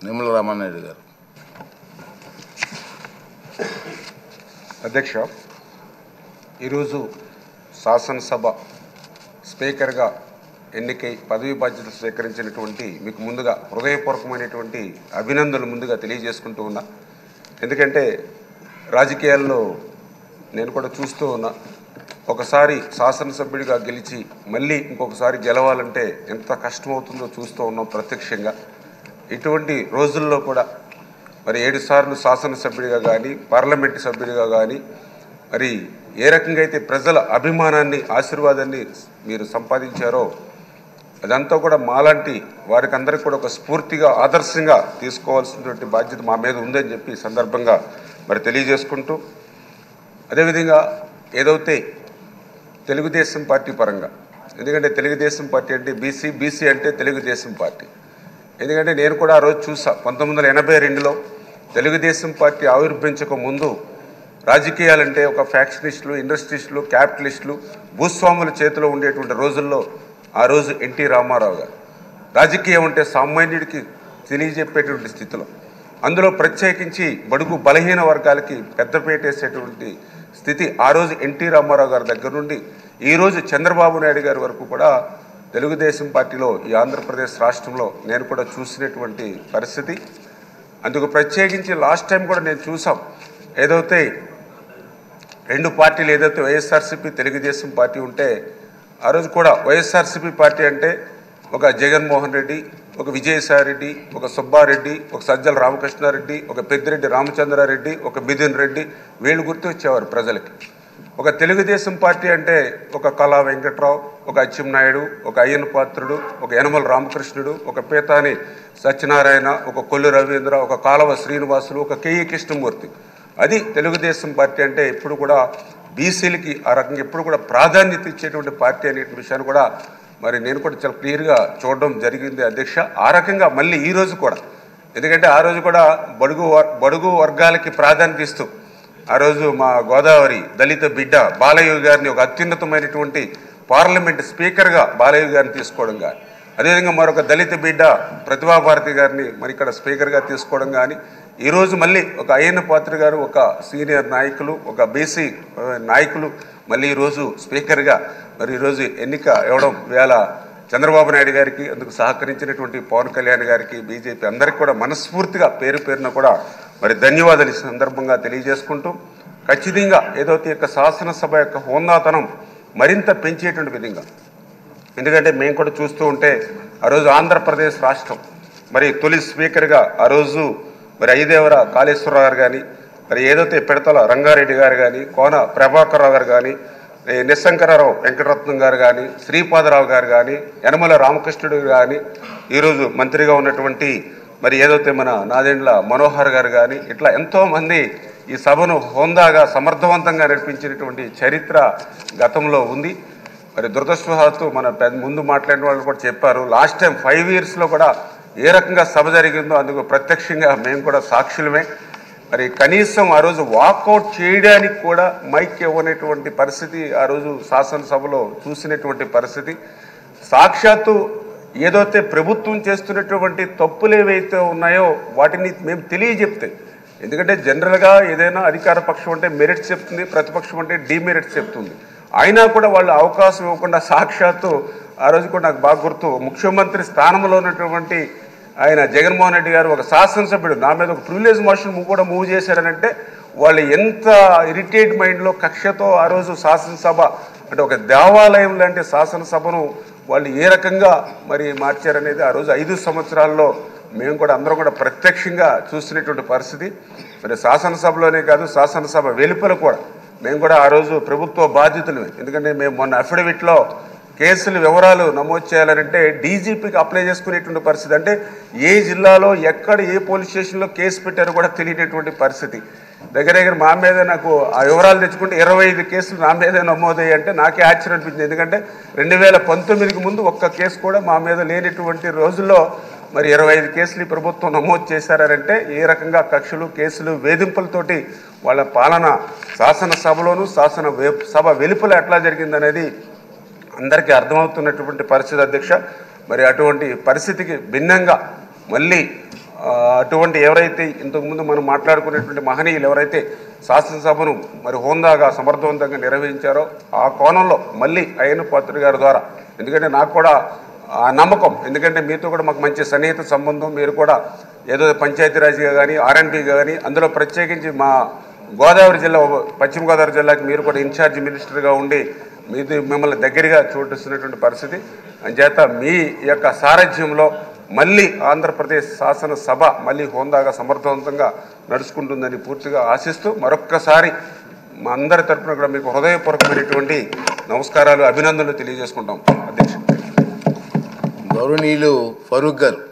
నిమ్మల రామానాయుడు గారు. అధ్యక్ష, ఈరోజు శాసనసభ స్పీకర్గా ఎన్నికై పదవి బాధ్యతలు స్వీకరించినటువంటి మీకు ముందుగా హృదయపూర్వకమైనటువంటి అభినందనలు ముందుగా తెలియజేసుకుంటూ ఉన్నా. ఎందుకంటే రాజకీయాల్లో నేను కూడా చూస్తూ ఉన్నా, ఒకసారి శాసనసభ్యుడిగా గెలిచి మళ్ళీ ఇంకొకసారి గెలవాలంటే ఎంత కష్టమవుతుందో చూస్తూ ఉన్నాం ప్రత్యక్షంగా. ఇటువంటి రోజుల్లో కూడా మరి 7 సార్లు శాసనసభ్యుడిగా కానీ పార్లమెంటు సభ్యుడిగా కానీ మరి ఏ రకంగా అయితే ప్రజల అభిమానాన్ని ఆశీర్వాదాన్ని మీరు సంపాదించారో అదంతా కూడా మాలాంటి వారికి అందరికీ కూడా ఒక స్ఫూర్తిగా ఆదర్శంగా తీసుకోవాల్సినటువంటి బాధ్యత మా మీద ఉందని చెప్పి సందర్భంగా మరి తెలియజేసుకుంటూ, అదేవిధంగా ఏదైతే తెలుగుదేశం పార్టీ పరంగా, ఎందుకంటే తెలుగుదేశం పార్టీ అంటే బీసీ అంటే తెలుగుదేశం పార్టీ. ఎందుకంటే నేను కూడా ఆ రోజు చూసా, 1982లో తెలుగుదేశం పార్టీ ఆవిర్భవించక ముందు రాజకీయాలంటే ఒక ఫ్యాక్షనిస్టులు, ఇండస్ట్రిస్టులు, క్యాపిటలిస్టులు, భూస్వాముల చేతిలో ఉండేటువంటి రోజుల్లో ఆ రోజు ఎన్టీ రామారావు గారు రాజకీయం అంటే సామాన్యుడికి తెలియజెప్పేటువంటి స్థితిలో, అందులో ప్రత్యేకించి బడుగు బలహీన వర్గాలకి పెద్దపీట వేసేటువంటి స్థితి ఆ రోజు ఎన్టీ రామారావు గారి దగ్గర నుండి ఈరోజు చంద్రబాబు నాయుడు గారి వరకు కూడా తెలుగుదేశం పార్టీలో ఈ ఆంధ్రప్రదేశ్ రాష్ట్రంలో నేను కూడా చూసినటువంటి పరిస్థితి. అందుకు ప్రత్యేకించి లాస్ట్ టైం కూడా నేను చూసాం, ఏదైతే 2 పార్టీలు ఏదైతే వైఎస్ఆర్సీపీ తెలుగుదేశం పార్టీ ఉంటే ఆ రోజు కూడా వైఎస్ఆర్సీపీ పార్టీ అంటే ఒక జగన్మోహన్ రెడ్డి, ఒక విజయసాయిరెడ్డి, ఒక సుబ్బారెడ్డి, ఒక సజ్జల రామకృష్ణారెడ్డి, ఒక పెద్దిరెడ్డి రామచంద్రారెడ్డి, ఒక మిథున్ రెడ్డి, వీళ్ళు గుర్తు వచ్చేవారు ప్రజలకి. ఒక తెలుగుదేశం పార్టీ అంటే ఒక కళా వెంకట్రావు, ఒక అచ్చెన్నాయుడు, ఒక అయ్యన్న పాత్రుడు, ఒక యనమల రామకృష్ణుడు, ఒక పీతాని సత్యనారాయణ, ఒక కొల్లు రవీంద్ర, ఒక కాలవ శ్రీనివాసులు, ఒక కేఈ కృష్ణమూర్తి. అది తెలుగుదేశం పార్టీ అంటే ఎప్పుడు కూడా బీసీలకి ఆ రకంగా ఎప్పుడు కూడా ప్రాధాన్యత ఇచ్చేటువంటి పార్టీ అనే విషయాన్ని కూడా మరి నేను కూడా చాలా క్లియర్గా చూడడం జరిగింది అధ్యక్ష. ఆ రకంగా మళ్ళీ ఈరోజు కూడా, ఎందుకంటే ఆ రోజు కూడా బడుగు వర్గాలకి ప్రాధాన్యత ఇస్తూ ఆ రోజు మా గోదావరి దళిత బిడ్డ బాలయ్య గారిని ఒక అత్యున్నతమైనటువంటి పార్లమెంట్ స్పీకర్గా బాలయ్య గారిని తీసుకోవడం కానీ, అదేవిధంగా మరొక దళిత బిడ్డ ప్రతిభాభారతి గారిని మరి ఇక్కడ స్పీకర్గా తీసుకోవడం కానీ, ఈరోజు మళ్ళీ ఒక అయ్యన్న పాత్ర గారు ఒక సీనియర్ నాయకులు, ఒక బీసీ నాయకులు మళ్ళీ ఈరోజు స్పీకర్గా మరి ఈరోజు ఎన్నిక ఇవ్వడం వేళ చంద్రబాబు నాయుడు గారికి, అందుకు సహకరించినటువంటి పవన్ కళ్యాణ్ గారికి, బీజేపీ అందరికీ కూడా మనస్ఫూర్తిగా పేరు పేరున కూడా మరి ధన్యవాదాలు ఈ సందర్భంగా తెలియజేసుకుంటూ, ఖచ్చితంగా ఏదైతే యొక్క శాసనసభ యొక్క హోందాతనం మరింత పెంచేటువంటి విధంగా, ఎందుకంటే మేము కూడా చూస్తూ ఉంటే ఆ రోజు ఆంధ్రప్రదేశ్ రాష్ట్రం మరి తొలి స్పీకర్గా ఆ రోజు మరి ఐదేవర కాళేశ్వరరావు గారు కానీ, మరి ఏదైతే పిడతల రంగారెడ్డి గారు కానీ, కోన ప్రభాకర్రావు గారు కానీ, నిశంకరరావు వెంకటరత్నం గారు కానీ, శ్రీపాదరావు గారు కానీ, యనమల రామకృష్ణుడు కానీ, ఈరోజు మంత్రిగా ఉన్నటువంటి మరి ఏదైతే మన నాదెండ్ల మనోహర్ గారు కానీ, ఇట్లా ఎంతోమంది ఈ సభను హోందాగా సమర్థవంతంగా నడిపించినటువంటి చరిత్ర గతంలో ఉంది. మరి దురదృష్టవశాత్తు మన ముందు మాట్లాడిన వాళ్ళు కూడా చెప్పారు, లాస్ట్ టైం 5 yearsలో కూడా ఏ రకంగా సభ జరిగిందో అందుకు ప్రత్యక్షంగా మేము కూడా సాక్షులమే. మరి కనీసం ఆ రోజు వాకౌట్ చేయడానికి కూడా మైక్ ఇవ్వనటువంటి పరిస్థితి ఆ రోజు శాసనసభలో చూసినటువంటి పరిస్థితి. సాక్షాత్తు ఏదైతే ప్రభుత్వం చేస్తున్నటువంటి తప్పులు ఏవైతే ఉన్నాయో వాటిని మేము తెలియజెప్తే, ఎందుకంటే జనరల్గా ఏదైనా అధికార పక్షం అంటే మెరిట్స్ చెప్తుంది, ప్రతిపక్షం అంటే డిమెరిట్స్ చెప్తుంది. అయినా కూడా వాళ్ళు అవకాశం ఇవ్వకుండా సాక్షాత్తు ఆ రోజు కూడా నాకు బాగా గుర్తు, ముఖ్యమంత్రి స్థానంలో ఉన్నటువంటి ఆయన జగన్మోహన్ రెడ్డి గారు ఒక శాసనసభ్యుడు నా మీద ఒక ప్రివిలేజ్ మోషన్ కూడా మూవ్ చేశారనంటే వాళ్ళు ఎంత ఇరిటేట్ మైండ్లో కక్షతో ఆ రోజు శాసనసభ అంటే ఒక దేవాలయం లాంటి శాసనసభను వాళ్ళు ఏ రకంగా మరి మార్చారనేది ఆ రోజు 5 సంవత్సరాల్లో మేము కూడా అందరం కూడా ప్రత్యక్షంగా చూసినటువంటి పరిస్థితి. మరి శాసనసభలోనే కాదు, శాసనసభ వెలుపల కూడా మేము కూడా ఆ రోజు ప్రభుత్వ బాధ్యతలు, ఎందుకంటే మేము మొన్న అఫిడవిట్లో కేసుల వివరాలు నమోదు చేయాలంటే డీజీపీకి అప్లై చేసుకునేటువంటి పరిస్థితి, అంటే ఏ జిల్లాలో ఎక్కడ ఏ పోలీస్ స్టేషన్లో కేసు పెట్టారో కూడా తెలియనటువంటి పరిస్థితి. దగ్గర మా మీద నాకు ఆ వివరాలు తెచ్చుకుంటే 25 కేసులు నా మీదే నమోదయ్యాయి అంటే నాకే ఆశ్చర్యం అనిపించింది. ఎందుకంటే 2019కి ముందు ఒక్క కేసు కూడా మా మీద లేనటువంటి రోజుల్లో మరి 25 కేసులు ప్రభుత్వం నమోదు చేశారంటే ఏ రకంగా కక్షలు, కేసులు, వేధింపులతోటి వాళ్ళ పాలన శాసనసభలోనూ సభ వెలుపల ఎట్లా జరిగిందనేది అందరికీ అర్థమవుతున్నటువంటి పరిస్థితి అధ్యక్ష. మరి అటువంటి పరిస్థితికి భిన్నంగా మళ్ళీ అటువంటి ఎవరైతే ఇంతకుముందు మనం మాట్లాడుకునేటువంటి మహనీయులు ఎవరైతే శాసనసభను మరి హోందాగా సమర్థవంతంగా నిర్వహించారో ఆ కోణంలో మళ్ళీ అయ్యన్న పాత్రుడు గారి ద్వారా, ఎందుకంటే నాకు కూడా ఆ నమ్మకం, ఎందుకంటే మీతో కూడా మాకు మంచి సన్నిహిత సంబంధం, మీరు కూడా ఏదో పంచాయతీరాజ్గా కానీ ఆర్ఎన్బిగా కానీ అందులో ప్రత్యేకించి మా గోదావరి జిల్లా పశ్చిమ గోదావరి జిల్లాకి మీరు కూడా ఇన్ఛార్జ్ మినిస్టర్గా ఉండి మిమ్మల్ని దగ్గరగా చూపిస్తున్నటువంటి పరిస్థితి. అంచేత మీ యొక్క సారథ్యంలో మళ్ళీ ఆంధ్రప్రదేశ్ శాసనసభ మళ్ళీ హోందాగా సమర్థవంతంగా నడుచుకుంటుందని పూర్తిగా ఆశిస్తూ మరొక్కసారి మా అందరి తరఫున కూడా మీకు హృదయపూర్వకమైనటువంటి నమస్కారాలు, అభినందనలు తెలియజేసుకుంటాం. అధ్యక్ష గౌరవనీయులు ఫరూక్ గారు.